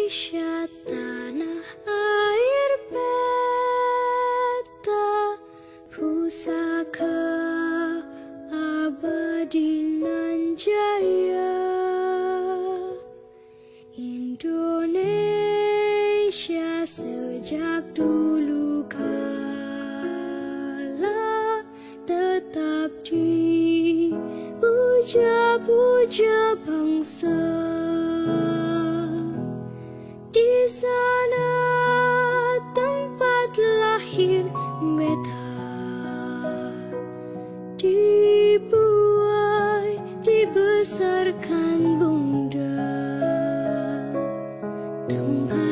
Indonesia tanah air beta, pusaka abadi nan jaya. Indonesia sejak dulu kala tetap dipuja-puja bangsa. Di sana tempat lahir beta, dibuai, dibesarkan bunda. Tempat